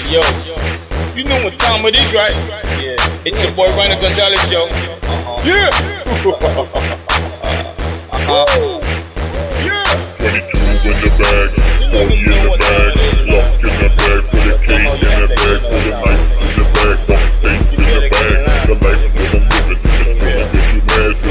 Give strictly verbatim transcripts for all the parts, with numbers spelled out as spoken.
Yo, you know what time it is, right? Yeah. It's your boy Rhino Gonzalez, yo. Uh-huh. Yeah. uh-huh. Yeah. twenty-two in the bag, forty in the bag, locked in the bag, put a cage in the bag, put a knife in the bag, got tape in the bag, the life that I'm living. It's gonna get you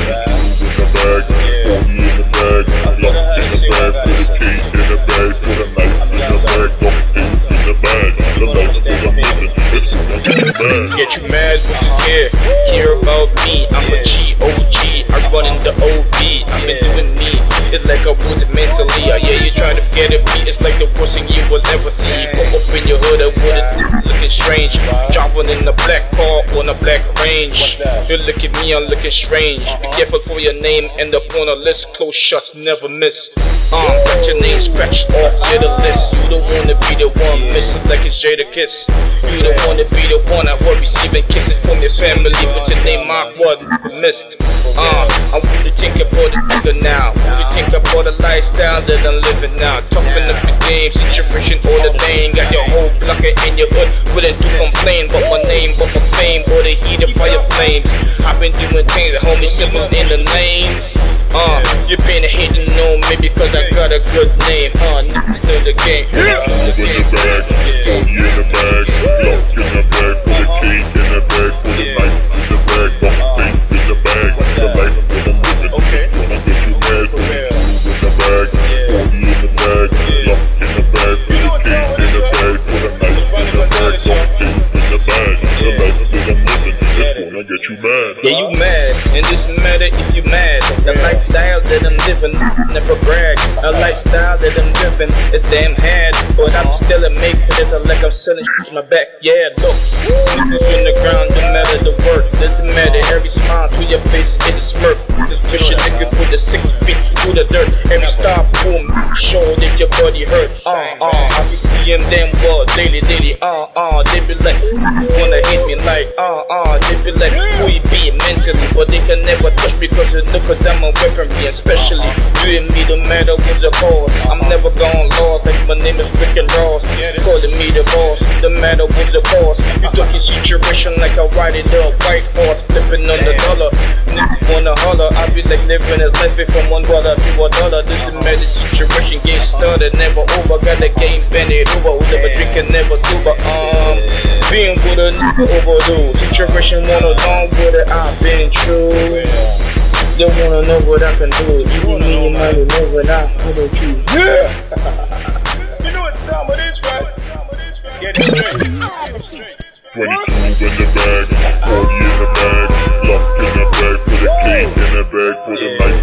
mad. twenty-two in the bag, forty in the bag, locked in the bag, put a cage in the bag, put a knife in the bag, got tape in the bag, the life that I'm living. It's gonna get you mad. Get you mad when you hear, hear about me. I'm a G O G, I run in the O B. I've been doing me, it's like I was mentally. Uh, yeah, you trying to get at me, it's like the worst thing you will ever see. Pop up in your hood, I wouldn't looking strange. Driving in a black car on a black range. You look at me, I'm looking strange. Be careful for your name, end up on a list. Close shots, never miss. Um, got your name scratched off, get a list. You don't wanna be the one missing like it's Jada Kiss. You don't wanna be the one I was receiving kisses from your family, but your name I was missed. Uh, I want to think about the nigga now. Want to think about the lifestyle that I'm living now. Talking up the game, situation, all the lane. Got your whole blocker in your hood, wouldn't do complain. But my name, but my fame, or the heat of fire flames. I've been doing things that homie simple in the lanes. Uh, you been hating on me because I got a good name. Uh, niggas know the game. Yeah. In the bag, forty in the bag, locked in the bag, put a cage in the bag, put a knife in the bag, got tape in the bag, the life that I'm living. It's gonna get you mad. twenty-two in the bag, forty in the bag, locked in the bag, put a cage in the bag, put a knife in the bag, got tape in the bag, the life that I'm living. It's gonna get you mad. Yeah, you mad, and it doesn't matter if you mad. The lifestyle that I'm living, never brag. A lifestyle that I'm living is damn hard, but I'm still a make it like I'm selling shit in my back. Yeah, look, niggas in the ground, don't matter the work, doesn't matter. Every smile to your face is a smirk. This bitch a nigga put the six feet through the dirt. Every stop, boom, show that your body hurt. Uh, uh, I be seeing them words daily, daily. Uh, uh, they be like, wanna hit me like, uh, uh, they be like, who you be mentally, but they can never touch me because they look at them away from me. Especially you and me, no matter what's the cause. I'm never gone lost, like my name is freaking Ross. Calling me the boss, no matter what's the cause. You talking situation like I ride it up, white horse, flipping on the dollar. Niggas wanna holler, I be like living his life from one dollar to a dollar. This is mad, the situation game started, never over. Got the game bended over, who's ever drinking, never sober. Um, being with a nigga overdue. Situation wanna know what I've been through. They wanna know what I can do. Even me, you might know what I couldn't do. Yeah! You know what time it is, right? Get it straight. twenty-two in the bag, forty in the bag, locked in the bag, put a cage in the bag, put a knife